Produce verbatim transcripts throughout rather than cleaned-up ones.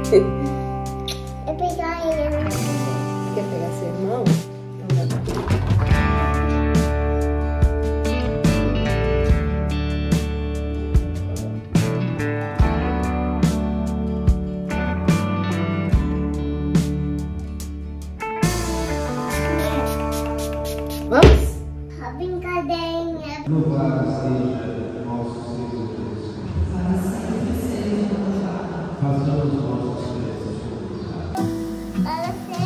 Eu pegar ele. Quer pegar seu irmão? Vamos? A brincadeirinha. Louvado seja nosso Senhor Jesus. Façamos nossos preces. Para ser.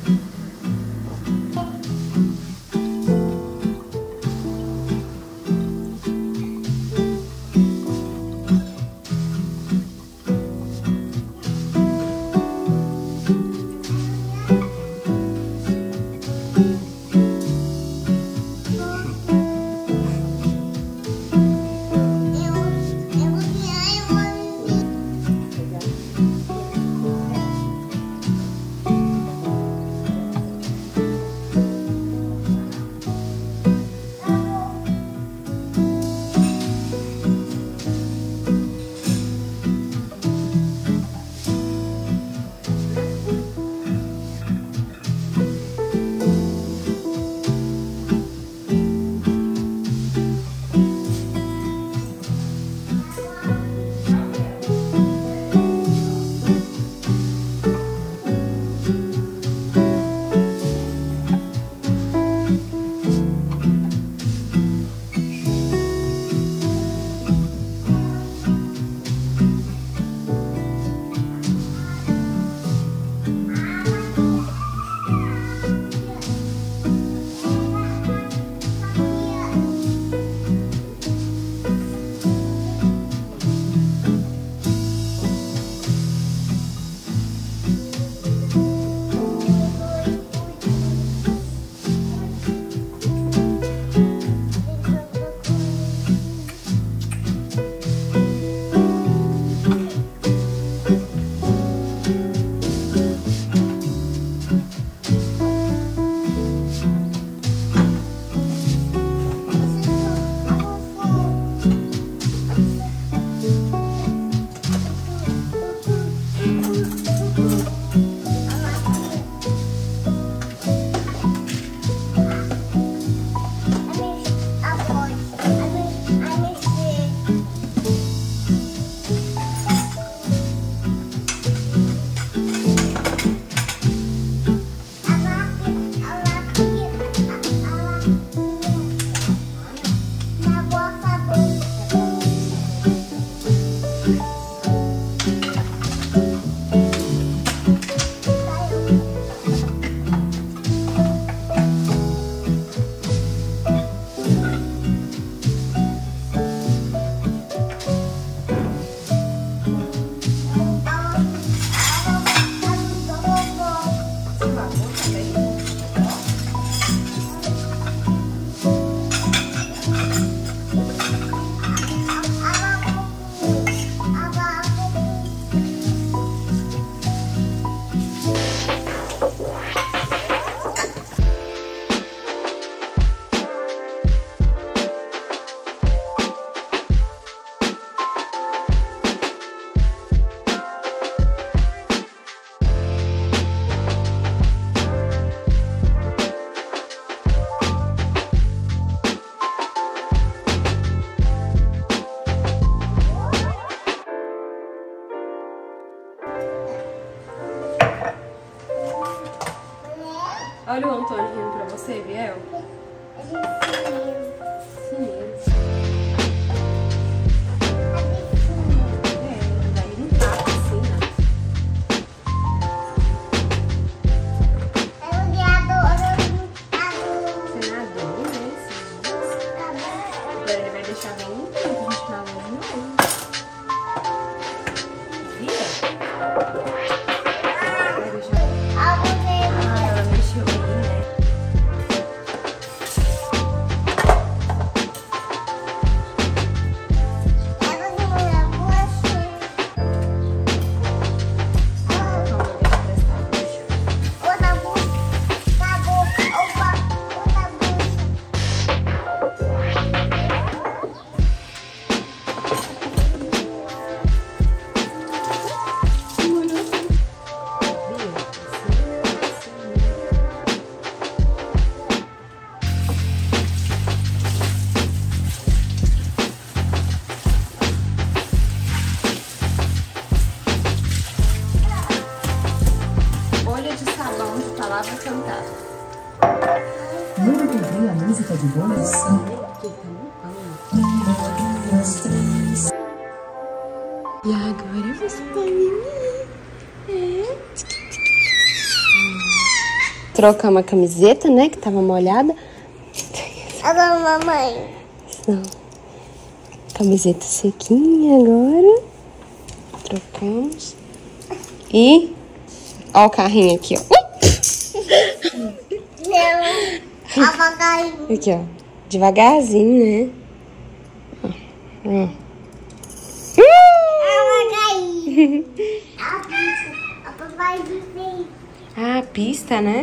Olha o Antônio rindo pra você, Biel. Sim. É, daí não tá assim, né? Senador, né? Agora ele vai deixar bem limpinho pra gente lavar de novo. Vira? Vai deixar. Ah, ela mexeu aí, né? Tá de boa? E agora você vai mimir. É. Trocamos a camiseta, né? Que tava molhada. Alô, mamãe. Não. Camiseta sequinha agora. Trocamos. E... Ó o carrinho aqui, ó. Não. Apagainho. Aqui, ó. Devagarzinho, né? Ó. Ó. Apagainho. A pista. A papai disse. Ah, pista, né?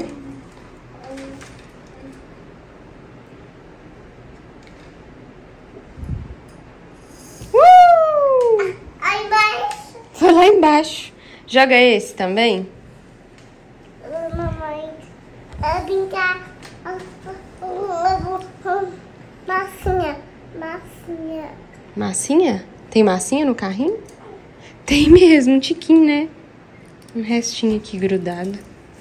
Uh! Aí embaixo. Foi lá embaixo. Joga esse também. Alô, mamãe. É brincar. Massinha. Massinha. Massinha? Tem massinha no carrinho? Tem mesmo, um tiquinho, né? Um restinho aqui grudado.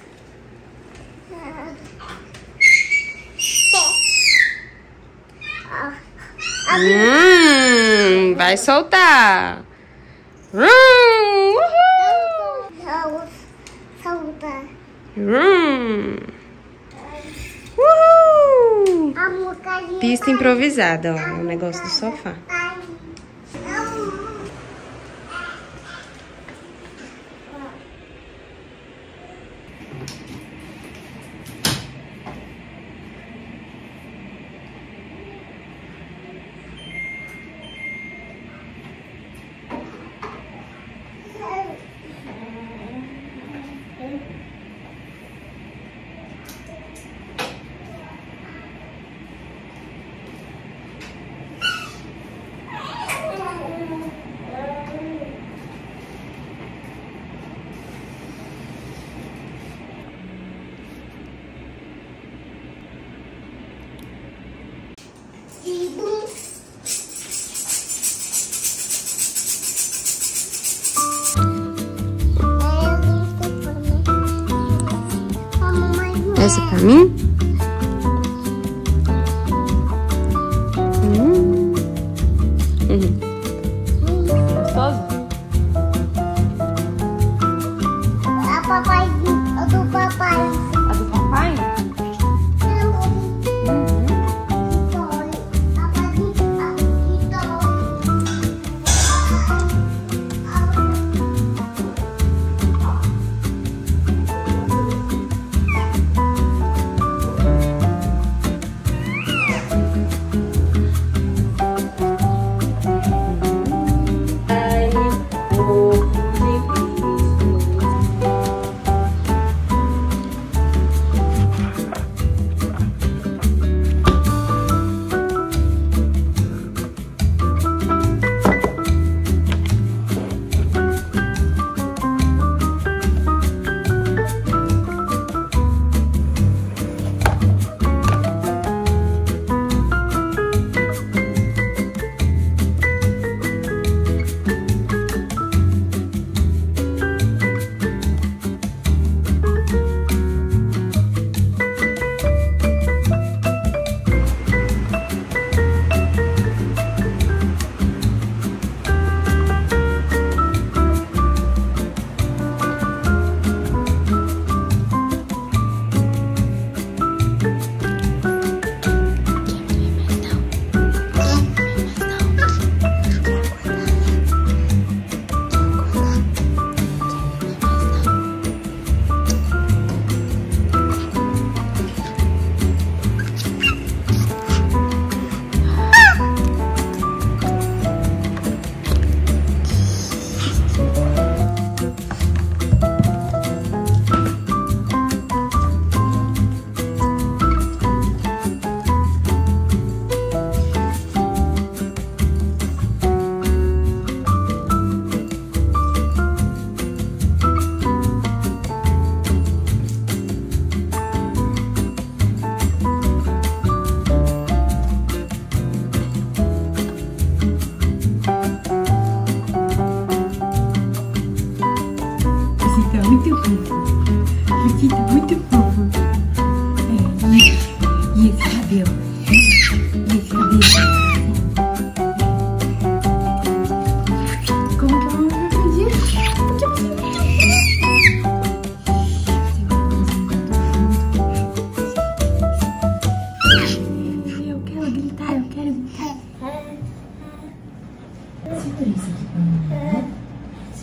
Hum, vai soltar. Hum, uhul. Solta. Hum. Uhul. A mucaria. Pista improvisada, ó. O negócio do sofá. Essa pra mim? Hum. Uhum. Gostoso? A papai. A do papai. A do papai?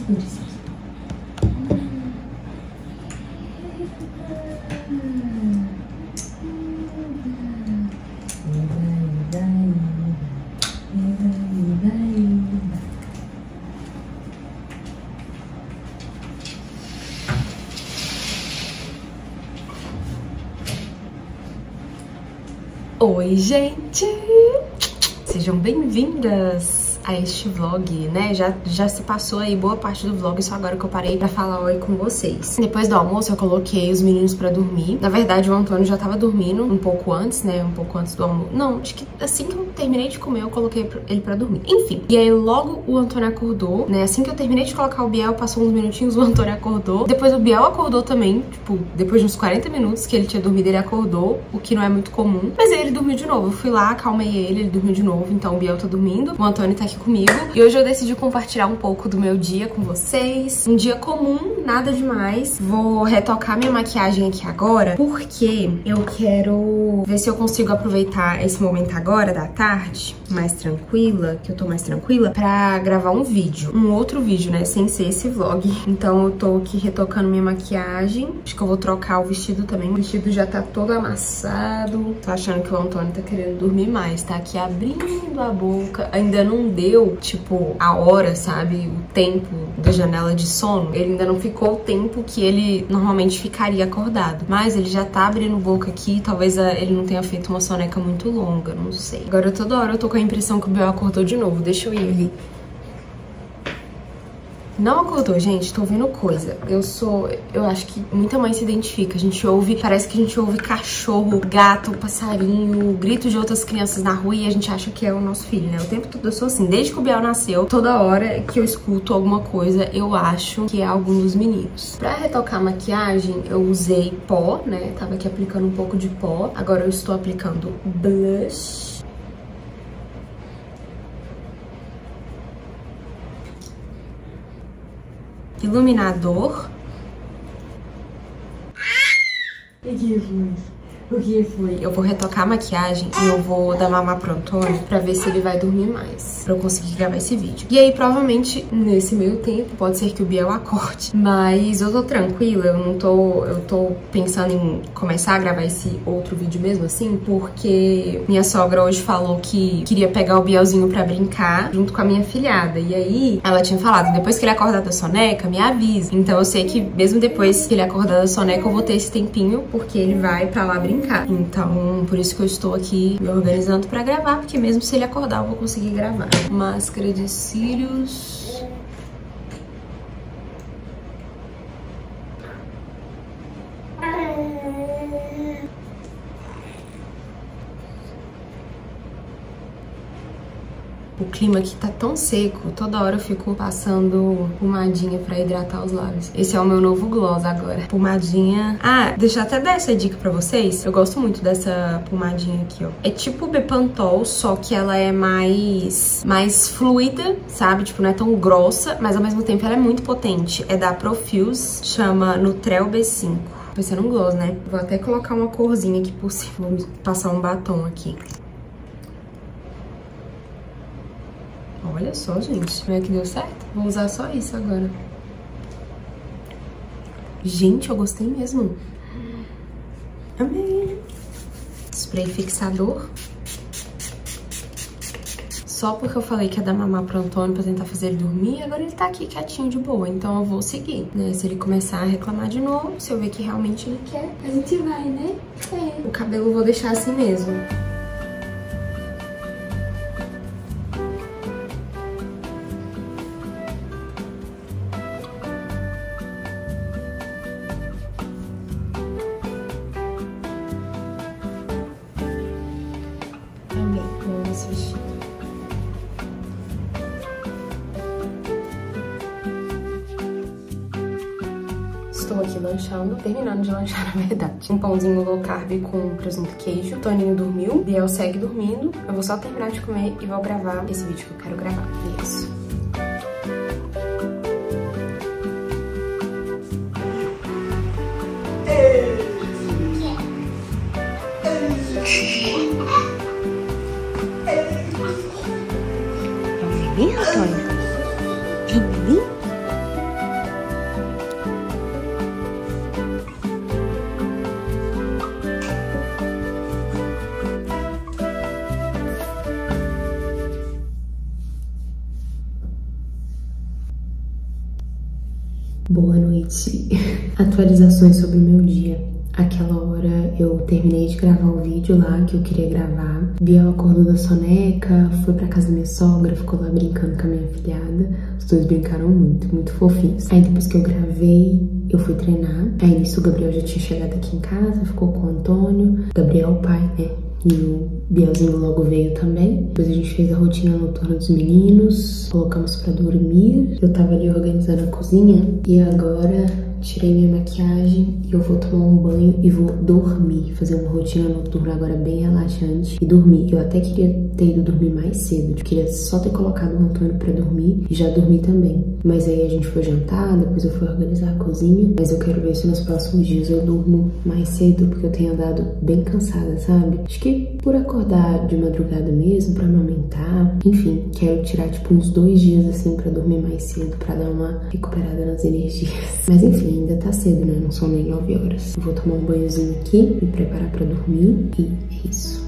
Segura isso aqui. Oi, gente! Sejam bem-vindas a este vlog, né? Já, já se passou aí boa parte do vlog, só agora que eu parei pra falar oi com vocês. Depois do almoço eu coloquei os meninos pra dormir. Na verdade o Antônio já tava dormindo um pouco antes, né? Um pouco antes do almoço. Não, acho que assim que eu terminei de comer eu coloquei ele pra dormir. Enfim, e aí logo o Antônio acordou, né? Assim que eu terminei de colocar o Biel, passou uns minutinhos, o Antônio acordou. Depois o Biel acordou também, tipo, depois de uns quarenta minutos que ele tinha dormido, ele acordou, o que não é muito comum. Mas aí ele dormiu de novo. Eu fui lá, acalmei ele, ele dormiu de novo. Então o Biel tá dormindo, o Antônio tá aqui comigo. E hoje eu decidi compartilhar um pouco do meu dia com vocês. Um dia comum, nada demais. Vou retocar minha maquiagem aqui agora, porque eu quero ver se eu consigo aproveitar esse momento agora da tarde, mais tranquila, que eu tô mais tranquila, pra gravar um vídeo. Um outro vídeo, né? Sem ser esse vlog. Então eu tô aqui retocando minha maquiagem. Acho que eu vou trocar o vestido também. O vestido já tá todo amassado. Tô achando que o Antônio tá querendo dormir mais. Tá aqui abrindo a boca. Ainda não deu, tipo, a hora, sabe? O tempo da janela de sono. Ele ainda não ficou o tempo que ele normalmente ficaria acordado. Mas ele já tá abrindo boca aqui. Talvez ele não tenha feito uma soneca muito longa, não sei. Agora toda hora eu tô com a impressão que o Biel acordou de novo. Deixa eu ir ali. Não acordou, gente, tô ouvindo coisa. Eu sou... Eu acho que muita mãe se identifica. A gente ouve... Parece que a gente ouve cachorro, gato, passarinho, grito de outras crianças na rua e a gente acha que é o nosso filho, né? O tempo todo eu sou assim. Desde que o Biel nasceu, toda hora que eu escuto alguma coisa, eu acho que é algum dos meninos. Pra retocar a maquiagem, eu usei pó, né? Tava aqui aplicando um pouco de pó. Agora eu estou aplicando blush. Iluminador. O que foi? O que foi? Eu vou retocar a maquiagem e eu vou dar mamar pro Antônio pra ver se ele vai dormir mais, pra eu conseguir gravar esse vídeo. E aí, provavelmente, nesse meio tempo, pode ser que o Biel acorde. Mas eu tô tranquila, eu não tô... Eu tô pensando em começar a gravar esse outro vídeo mesmo assim, porque minha sogra hoje falou que queria pegar o Bielzinho pra brincar junto com a minha filhada. E aí, ela tinha falado, depois que ele acordar da soneca, me avisa. Então eu sei que mesmo depois que ele acordar da soneca, eu vou ter esse tempinho, porque ele vai pra lá brincar. Então, por isso que eu estou aqui me organizando pra gravar, porque mesmo se ele acordar, eu vou conseguir gravar. Máscara de cílios. O clima aqui tá tão seco, toda hora eu fico passando pomadinha pra hidratar os lábios. Esse é o meu novo gloss agora. Pomadinha... Ah, deixa eu até dar essa dica pra vocês. Eu gosto muito dessa pomadinha aqui, ó. É tipo Bepantol, só que ela é mais, mais fluida, sabe? Tipo, não é tão grossa, mas ao mesmo tempo ela é muito potente. É da Profuse, chama Nutrel B cinco. Vai ser um gloss, né? Vou até colocar uma corzinha aqui por cima. Vou passar um batom aqui. Olha só, gente. Não é que deu certo? Vou usar só isso agora. Gente, eu gostei mesmo. Amei. Spray fixador. Só porque eu falei que ia dar mamar pro Antônio pra tentar fazer ele dormir, agora ele tá aqui quietinho de boa. Então eu vou seguir, né? Se ele começar a reclamar de novo, se eu ver que realmente ele quer, a gente vai, né? É. O cabelo eu vou deixar assim mesmo. Estou aqui lanchando, terminando de lanchar, na verdade. Um pãozinho low carb com presunto e queijo. Toninho dormiu, Biel segue dormindo. Eu vou só terminar de comer e vou gravar esse vídeo que eu quero gravar. É isso. É um bebê, Antônio? É um bebê? Boa noite. Atualizações sobre o meu dia. Aquela hora eu terminei de gravar o vídeo lá que eu queria gravar. Biel acordou da soneca, foi pra casa da minha sogra, ficou lá brincando com a minha afilhada. Os dois brincaram muito, muito fofinhos. Aí depois que eu gravei, eu fui treinar. Aí nisso o Gabriel já tinha chegado aqui em casa, ficou com o Antônio. Gabriel é o pai, né? E o Bielzinho logo veio também. Depois a gente fez a rotina noturna dos meninos, colocamos pra dormir. Eu tava ali organizando a cozinha e agora tirei minha maquiagem e eu vou tomar um banho e vou dormir. Fazer uma rotina noturna agora bem relaxante e dormir. Eu até queria ter ido dormir mais cedo. Eu queria só ter colocado o Antônio pra dormir e já dormi também. Mas aí a gente foi jantar, depois eu fui organizar a cozinha. Mas eu quero ver se nos próximos dias eu durmo mais cedo, porque eu tenho andado bem cansada, sabe? Acho que por acordar de madrugada mesmo, pra amamentar. Enfim, quero tirar tipo uns dois dias assim pra dormir mais cedo, pra dar uma recuperada nas energias. Mas enfim, ainda tá cedo, né? Não são nem nove horas. Eu vou tomar um banhozinho aqui, me preparar pra dormir e é isso.